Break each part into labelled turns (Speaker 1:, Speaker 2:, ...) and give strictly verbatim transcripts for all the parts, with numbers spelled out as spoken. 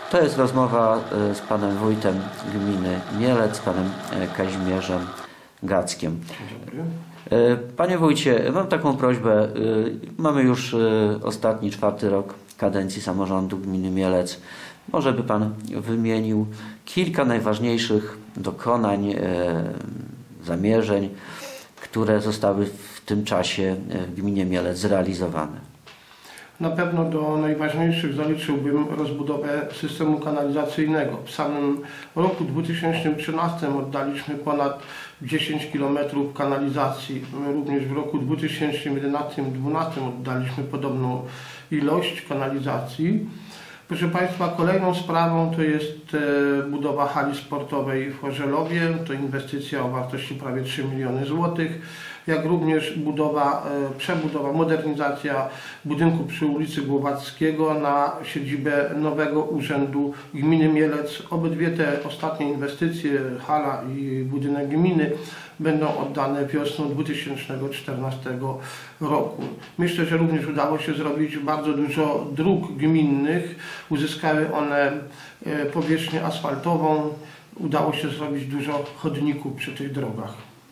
Speaker 1: To jest rozmowa z panem wójtem gminy Mielec, panem Kazimierzem Gackiem.
Speaker 2: Dzień dobry.
Speaker 1: Panie wójcie, mam taką prośbę. Mamy już ostatni, czwarty rok kadencji samorządu gminy Mielec. Może by pan wymienił kilka najważniejszych dokonań, zamierzeń, które zostały w tym czasie w gminie Mielec zrealizowane.
Speaker 2: Na pewno do najważniejszych zaliczyłbym rozbudowę systemu kanalizacyjnego. W samym roku dwa tysiące trzynastym oddaliśmy ponad dziesięć kilometrów kanalizacji. Również w roku dwa tysiące jedenastym dwa tysiące dwunastym oddaliśmy podobną ilość kanalizacji. Proszę Państwa, kolejną sprawą to jest budowa hali sportowej w Chorzelowie. To inwestycja o wartości prawie trzy miliony złotych. Jak również budowa, przebudowa, modernizacja budynku przy ulicy Głowackiego na siedzibę nowego urzędu gminy Mielec. Obydwie te ostatnie inwestycje, hala i budynek gminy, będą oddane wiosną dwa tysiące czternastego roku. Myślę, że również udało się zrobić bardzo dużo dróg gminnych. Uzyskały one powierzchnię asfaltową. Udało się zrobić dużo chodników przy tych drogach.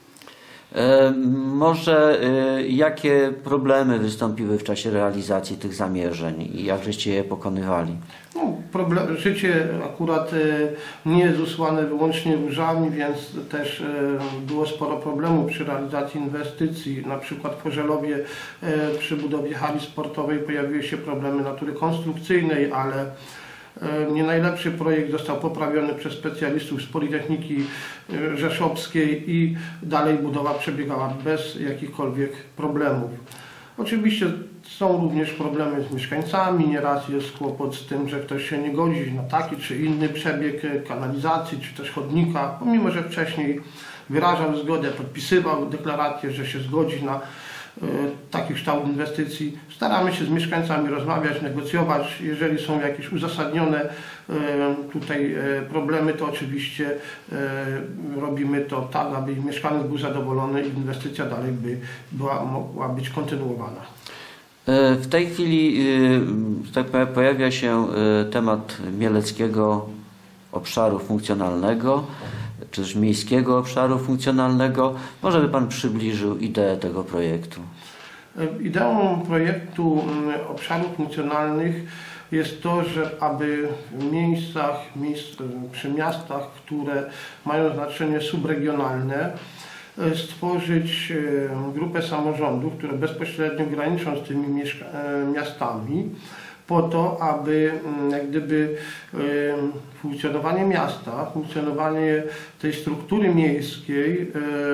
Speaker 1: E, może e, jakie problemy wystąpiły w czasie realizacji tych zamierzeń i jak żeście je pokonywali?
Speaker 2: No, problem, życie akurat e, nie jest usłane wyłącznie różami, więc też e, było sporo problemów przy realizacji inwestycji. Na przykład w Chorzelowie e, przy budowie hali sportowej pojawiły się problemy natury konstrukcyjnej, ale nie najlepszy projekt został poprawiony przez specjalistów z Politechniki Rzeszowskiej i dalej budowa przebiegała bez jakichkolwiek problemów. Oczywiście są również problemy z mieszkańcami, nieraz jest kłopot z tym, że ktoś się nie godzi na taki czy inny przebieg kanalizacji czy też chodnika, pomimo że wcześniej wyrażał zgodę, podpisywał deklarację, że się zgodzi na taki kształt inwestycji. Staramy się z mieszkańcami rozmawiać, negocjować. Jeżeli są jakieś uzasadnione tutaj problemy, to oczywiście robimy to tak, aby mieszkaniec był zadowolony i inwestycja dalej by była, mogła być kontynuowana.
Speaker 1: W tej chwili tak powiem, pojawia się temat mieleckiego obszaru funkcjonalnego, czy też miejskiego obszaru funkcjonalnego. Może by pan przybliżył ideę tego projektu?
Speaker 2: Ideą projektu obszarów funkcjonalnych jest to, że aby w miejscach, miejsc, przy miastach, które mają znaczenie subregionalne, stworzyć grupę samorządów, które bezpośrednio graniczą z tymi miastami, po to, aby jak gdyby funkcjonowanie miasta, funkcjonowanie tej struktury miejskiej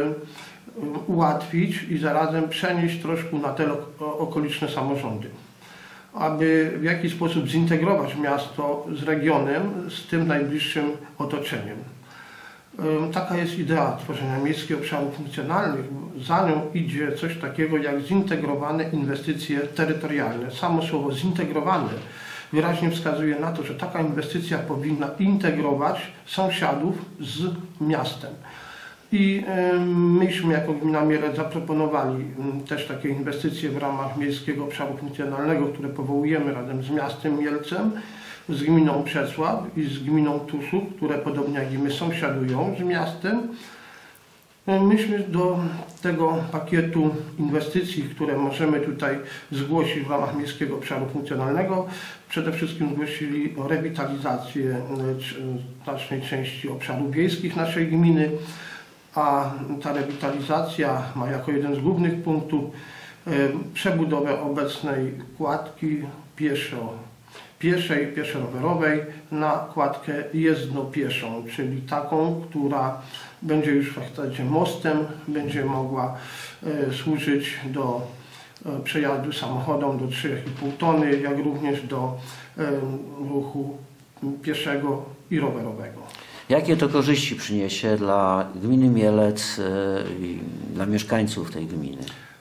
Speaker 2: ułatwić i zarazem przenieść troszkę na te okoliczne samorządy. Aby w jakiś sposób zintegrować miasto z regionem, z tym najbliższym otoczeniem. Taka jest idea tworzenia miejskich obszarów funkcjonalnych. Za nią idzie coś takiego jak zintegrowane inwestycje terytorialne. Samo słowo zintegrowane wyraźnie wskazuje na to, że taka inwestycja powinna integrować sąsiadów z miastem. I myśmy jako gmina Mielec zaproponowali też takie inwestycje w ramach miejskiego obszaru funkcjonalnego, które powołujemy razem z miastem Mielcem, z gminą Przecław i z gminą Tuszów, które podobnie jak i my sąsiadują z miastem. Myśmy do tego pakietu inwestycji, które możemy tutaj zgłosić w ramach miejskiego obszaru funkcjonalnego, przede wszystkim zgłosili rewitalizację znacznej części obszarów wiejskich naszej gminy, a ta rewitalizacja ma jako jeden z głównych punktów przebudowę obecnej kładki pieszo pieszej, pieszo-rowerowej na kładkę jezdno-pieszą, czyli taką, która będzie już w zasadzie mostem, będzie mogła e, służyć do e, przejazdu samochodom do trzy i pół tony, jak również do e, ruchu pieszego i rowerowego.
Speaker 1: Jakie to korzyści przyniesie dla gminy Mielec i dla mieszkańców tej gminy?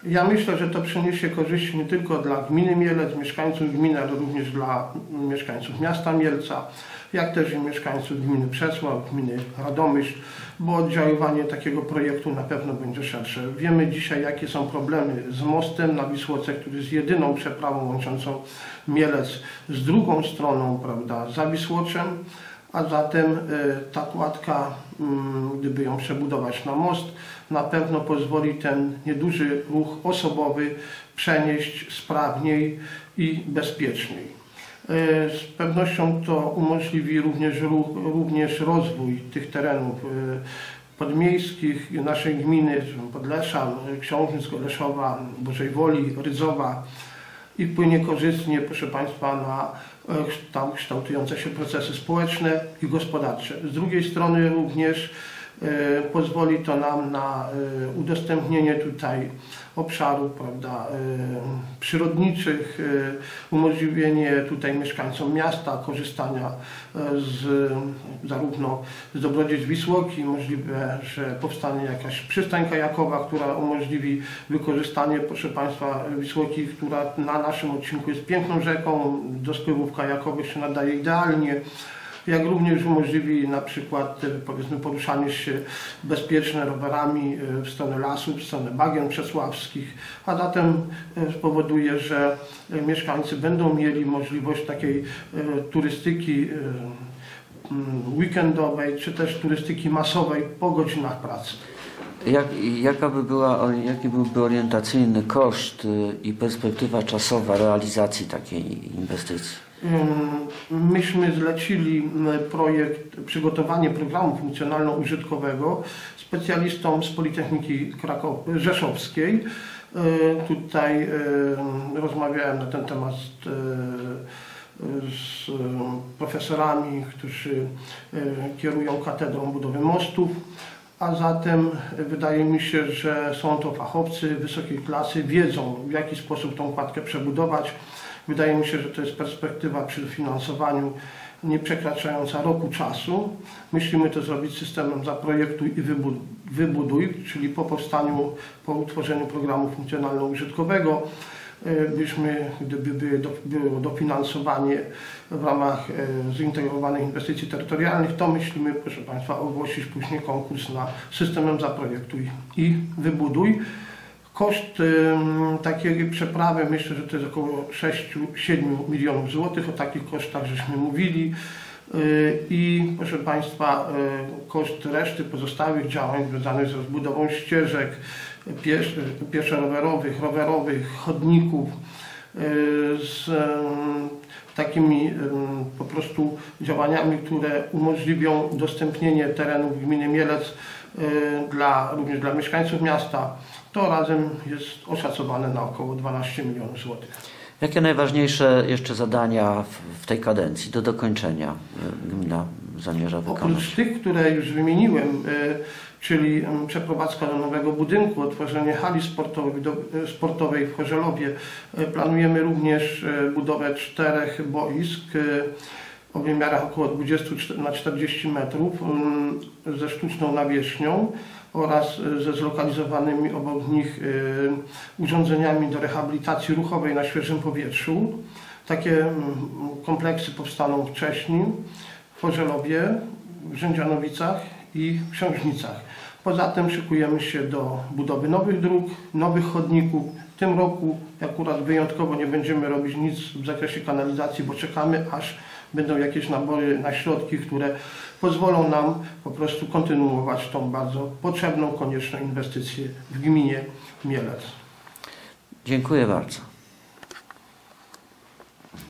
Speaker 2: Ja myślę, że to przyniesie korzyści nie tylko dla gminy Mielec, mieszkańców gminy, ale również dla mieszkańców miasta Mielca, jak też i mieszkańców gminy Przesław, gminy Radomyśl, bo oddziaływanie takiego projektu na pewno będzie szersze. Wiemy dzisiaj, jakie są problemy z mostem na Wisłoce, który jest jedyną przeprawą łączącą Mielec z drugą stroną, prawda, za Wisłoczem, a zatem ta kładka, gdyby ją przebudować na most, na pewno pozwoli ten nieduży ruch osobowy przenieść sprawniej i bezpieczniej. Z pewnością to umożliwi również, ruch, również rozwój tych terenów podmiejskich naszej gminy, Podlesza, Książnic, Goleszowa, Bożej Woli, Rydzowa i wpłynie korzystnie, proszę Państwa, na tam kształtujące się procesy społeczne i gospodarcze. Z drugiej strony również e, pozwoli to nam na e, udostępnienie tutaj obszarów, prawda, e, przyrodniczych, e, umożliwienie tutaj mieszkańcom miasta korzystania z zarówno z dobrodziejstw Wisłoki, możliwe, że powstanie jakaś przystań kajakowa, która umożliwi wykorzystanie, proszę Państwa, Wisłoki, która na naszym odcinku jest piękną rzeką, do spływów kajakowych się nadaje idealnie, jak również umożliwi na przykład, powiedzmy, poruszanie się bezpieczne rowerami w stronę lasów, w stronę bagien przesławskich, a zatem spowoduje, że mieszkańcy będą mieli możliwość takiej turystyki weekendowej, czy też turystyki masowej po godzinach pracy.
Speaker 1: Jak, jaka by była, jaki byłby orientacyjny koszt i perspektywa czasowa realizacji takiej inwestycji?
Speaker 2: Myśmy zlecili projekt, przygotowanie programu funkcjonalno-użytkowego specjalistom z Politechniki Krakow Rzeszowskiej. Tutaj rozmawiałem na ten temat z profesorami, którzy kierują Katedrą Budowy Mostów, a zatem wydaje mi się, że są to fachowcy wysokiej klasy, wiedzą, w jaki sposób tą kładkę przebudować. Wydaje mi się, że to jest perspektywa przy finansowaniu nie przekraczająca roku czasu. Myślimy to zrobić systemem zaprojektuj i wybuduj, czyli po powstaniu, po utworzeniu programu funkcjonalno-użytkowego byśmy, gdyby było dofinansowanie w ramach zintegrowanych inwestycji terytorialnych, to myślimy, proszę Państwa, ogłosić później konkurs na systemem zaprojektuj i wybuduj. Koszt y, takiej przeprawy, myślę, że to jest około sześć do siedmiu milionów złotych, o takich kosztach żeśmy mówili. Y, I proszę Państwa, y, koszt reszty pozostałych działań związanych z rozbudową ścieżek piesz, pieszo-rowerowych, rowerowych, chodników, y, z y, takimi y, po prostu działaniami, które umożliwią udostępnienie terenów gminy Mielec y, dla, również dla mieszkańców miasta. To razem jest oszacowane na około dwanaście milionów złotych.
Speaker 1: Jakie najważniejsze jeszcze zadania w, w tej kadencji do dokończenia gmina zamierza wykonać?
Speaker 2: Oprócz tych, które już wymieniłem, y, czyli y, przeprowadzka do nowego budynku, otworzenie hali sportowej, do, y, sportowej w Chorzelowie, y, planujemy również y, budowę czterech boisk y, o wymiarach około dwadzieścia na czterdzieści metrów y, ze sztuczną nawierzchnią oraz ze zlokalizowanymi obok nich y, urządzeniami do rehabilitacji ruchowej na świeżym powietrzu. Takie y, kompleksy powstaną w Cześni, w Chorzelowie, w Rzędzianowicach i w Książnicach. Poza tym szykujemy się do budowy nowych dróg, nowych chodników. W tym roku akurat wyjątkowo nie będziemy robić nic w zakresie kanalizacji, bo czekamy, aż będą jakieś nabory na środki, które pozwolą nam po prostu kontynuować tą bardzo potrzebną, konieczną inwestycję w gminie Mielec.
Speaker 1: Dziękuję bardzo.